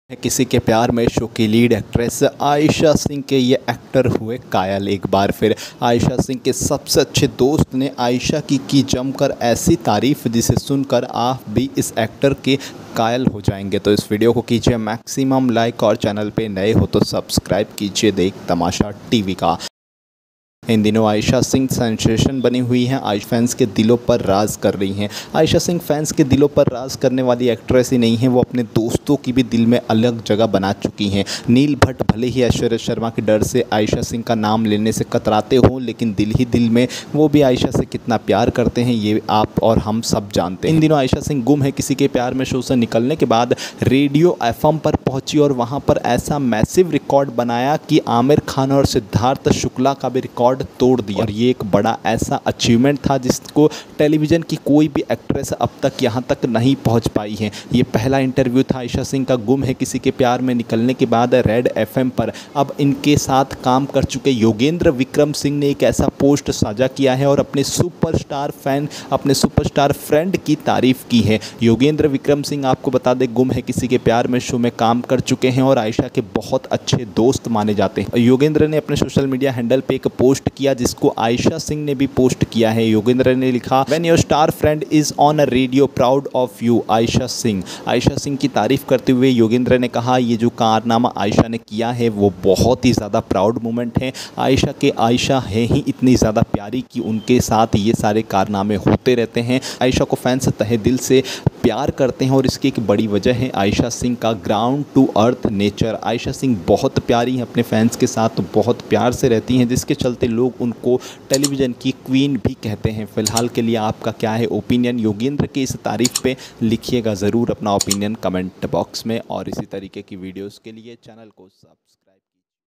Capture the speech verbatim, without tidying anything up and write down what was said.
किसी के प्यार में शो की लीड एक्ट्रेस आयशा सिंह के ये एक्टर हुए कायल। एक बार फिर आयशा सिंह के सबसे अच्छे दोस्त ने आयशा की की जमकर ऐसी तारीफ जिसे सुनकर आप भी इस एक्टर के कायल हो जाएंगे। तो इस वीडियो को कीजिए मैक्सिमम लाइक और चैनल पे नए हो तो सब्सक्राइब कीजिए देख तमाशा टीवी का। इन दिनों आयशा सिंह सेंसेशन बनी हुई हैं, आयशा फैंस के दिलों पर राज कर रही हैं। आयशा सिंह फैंस के दिलों पर राज करने वाली एक्ट्रेस ही नहीं है, वो अपने दोस्तों की भी दिल में अलग जगह बना चुकी हैं। नील भट्ट भले ही ऐश्वर्या शर्मा के डर से आयशा सिंह का नाम लेने से कतराते हों, लेकिन दिल ही दिल में वो भी आयशा से कितना प्यार करते हैं ये आप और हम सब जानते हैं। इन दिनों आयशा सिंह गुम है किसी के प्यार में शो से निकलने के बाद रेडियो एफ एम पर पहुंची और वहां पर ऐसा मैसिव रिकॉर्ड बनाया कि आमिर खान और सिद्धार्थ शुक्ला का भी रिकॉर्ड तोड़ दिया। और ये एक बड़ा ऐसा अचीवमेंट था जिसको टेलीविज़न की कोई भी एक्ट्रेस अब तक यहाँ तक नहीं पहुँच पाई है। ये पहला इंटरव्यू था आयशा सिंह का गुम है किसी के प्यार में निकलने के बाद रेड एफ एम पर। अब इनके साथ काम कर चुके योगेंद्र विक्रम सिंह ने एक ऐसा पोस्ट साझा किया है और अपने सुपरस्टार फैन अपने सुपरस्टार फ्रेंड की तारीफ की है। योगेंद्र विक्रम सिंह आपको बता दें गुम है किसी के प्यार में शो में काम कर चुके हैं और आयशा के बहुत अच्छे दोस्त माने जाते हैं। योगेंद्र ने अपने सोशल मीडिया हैंडल पे एक पोस्ट किया जिसको आयशा सिंह ने भी पोस्ट किया है। योगेंद्र ने लिखा, when your star friend is on a radio proud of you Ayesha Singh. Ayesha Singh की तारीफ करते हुए योगेंद्र ने कहा ये जो कारनामा आयशा ने किया है वो बहुत ही ज़्यादा प्राउड मोमेंट है। आयशा के आयशा है ही इतनी ज़्यादा प्यारी कि उनके साथ ये सारे कारनामे होते रहते हैं। आयशा को फैंस तहे दिल से प्यार करते हैं और इसकी एक बड़ी वजह है आयशा सिंह का ground to earth nature. Ayesha Singh बहुत प्यारी हैं, अपने फैंस के साथ बहुत प्यार से रहती हैं, जिसके चलते लोग उनको टेलीविज़न की क्वीन भी कहते हैं। फिलहाल के लिए आपका क्या है ओपिनियन योगेंद्र की इस तारीफ पे लिखिएगा ज़रूर अपना ओपिनियन कमेंट बॉक्स में। और इसी तरीके की वीडियोस के लिए चैनल को सब्सक्राइब